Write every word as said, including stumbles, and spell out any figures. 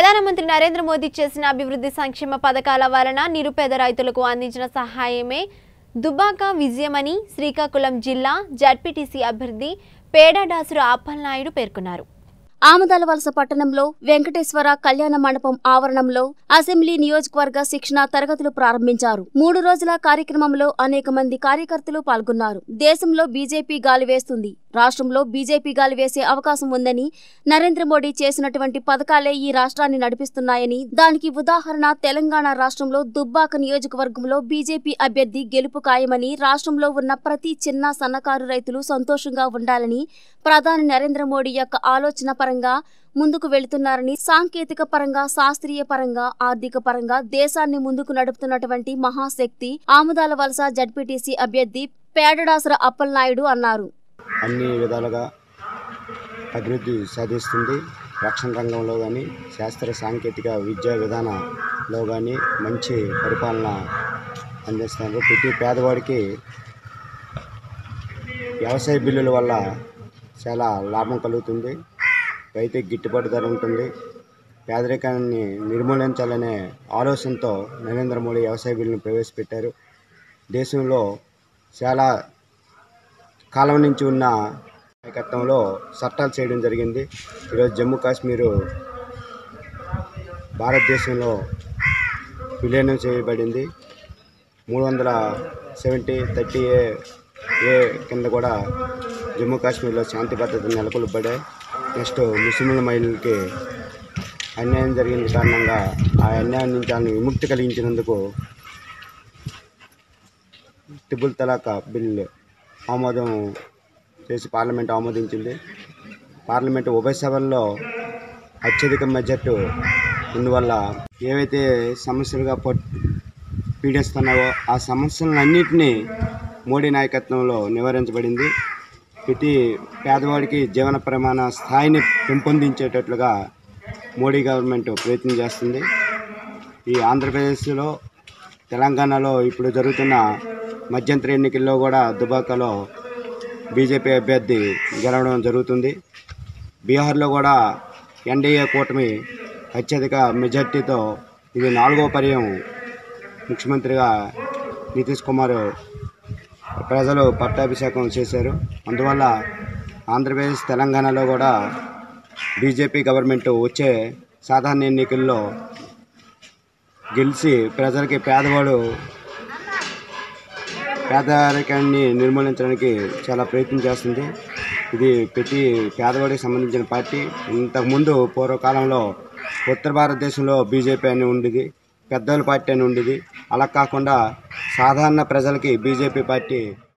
ప్రధానమంత్రి నరేంద్ర మోదీ చేసిన అభివృద్ధి సంక్షేమ పథకాల వలన నిరుపేద రైతులకు అందించిన సహాయమే దుబ్బాక విజయమని శ్రీకాకుళం జిల్లా జడ్పీటీసీ అభ్యర్థి పేడాడాసురు అప్పలనాయుడు పేర్కొన్నారు. ఆమదాలవలస పట్టణంలో వెంకటేశ్వర కళ్యాణ మండపం ఆవరణంలో అసెంబ్లీ నియోజకవర్గ శిక్షణ తరగతులు ప్రారంభించారు. మూడు రోజుల కార్యక్రమంలో అనేక మంది కార్యకర్తలు పాల్గొన్నారు. దేశంలో బీజేపీ గాలి వేస్తుంది, రాష్ట్రంలో బీజేపీ గాలి వేసే అవకాశం ఉందని, నరేంద్ర మోడీ చేసినటువంటి పథకాలే ఈ రాష్ట్రాన్ని నడిపిస్తున్నాయని, దానికి ఉదాహరణ తెలంగాణ రాష్ట్రంలో దుబ్బాక నియోజకవర్గంలో బీజేపీ అభ్యర్థి గెలుపు ఖాయమని, రాష్ట్రంలో ఉన్న ప్రతి చిన్న సన్నకారు రైతులు సంతోషంగా ఉండాలని ప్రధాని నరేంద్ర మోడీ యొక్క ఆలోచన పరంగా ముందుకు వెళుతున్నారని, సాంకేతిక పరంగా, శాస్త్రీయ పరంగా, ఆర్థిక పరంగా దేశాన్ని ముందుకు నడుపుతున్నటువంటి మహాశక్తి ఆముదాలవలస జడ్పీటీసీ అభ్యర్థి పేడాడాసురు అప్పలనాయుడు అన్నారు. అన్ని విధాలుగా అభివృద్ధి సాధిస్తుంది. రక్షణ రంగంలో కానీ, శాస్త్ర సాంకేతిక విద్యా విధానంలో కానీ మంచి పరిపాలన అందిస్తున్నారు. ప్రతి పేదవాడికి వ్యవసాయ బిల్లుల వల్ల చాలా లాభం కలుగుతుంది. రైతుకి గిట్టుబాటు ధర ఉంటుంది. పేదరికాన్ని నిర్మూలించాలనే ఆలోచనతో నరేంద్ర మోడీ వ్యవసాయ బిల్లును ప్రవేశపెట్టారు. దేశంలో చాలా కాలం నుంచి ఉన్న నాయకత్వంలో చట్టాలు చేయడం జరిగింది. ఈరోజు జమ్మూ కాశ్మీరు భారతదేశంలో విలీనం చేయబడింది. మూడు వందల సెవెంటీ థర్టీ ఏ ఏ కింద కూడా జమ్మూ కాశ్మీర్లో శాంతి భద్రత నెలకొల్పబడాయి. నెక్స్ట్ ముస్లింల మహిళలకి అన్యాయం జరిగిన కారణంగా ఆ అన్యాయం నుంచి ఆమె విముక్తి కలిగించినందుకు ట్రిపుల్ తలాక్ బిల్ ఆమోదం చేసి పార్లమెంట్ ఆమోదించింది. పార్లమెంటు ఉభయ సభల్లో అత్యధిక మెజార్టీ అందువల్ల ఏవైతే సమస్యలుగా పీడిస్తున్నావో ఆ సమస్యలన్నింటినీ మోడీ నాయకత్వంలో నివారించబడింది. ప్రతి పేదవాడికి జీవన ప్రమాణ స్థాయిని పెంపొందించేటట్లుగా మోడీ గవర్నమెంట్ ప్రయత్నం చేస్తుంది. ఈ ఆంధ్రప్రదేశ్లో, తెలంగాణలో ఇప్పుడు జరుగుతున్న మధ్యంతర ఎన్నికల్లో కూడా దుబాకలో బీజేపీ అభ్యర్థి గెలవడం జరుగుతుంది. బీహార్లో కూడా ఎన్డీఏ కూటమి అత్యధిక మెజార్టీతో ఇది నాలుగో పర్యాయం ముఖ్యమంత్రిగా నితీష్ కుమార్ ప్రజలు పట్టాభిషేకం చేశారు. అందువల్ల ఆంధ్రప్రదేశ్, తెలంగాణలో కూడా బీజేపీ గవర్నమెంట్ వచ్చే సాధారణ ఎన్నికల్లో గెలిచి ప్రజలకి పేదవాడు పేదరికాన్ని నిర్మూలించడానికి చాలా ప్రయత్నం చేస్తుంది. ఇది ప్రతి పేదవాడికి సంబంధించిన పార్టీ. ఇంతకుముందు పూర్వకాలంలో ఉత్తర భారతదేశంలో బీజేపీ అని ఉండేది, పెద్దల పార్టీ అని ఉండేది. అలా కాకుండా సాధారణ ప్రజలకి బీజేపీ పార్టీ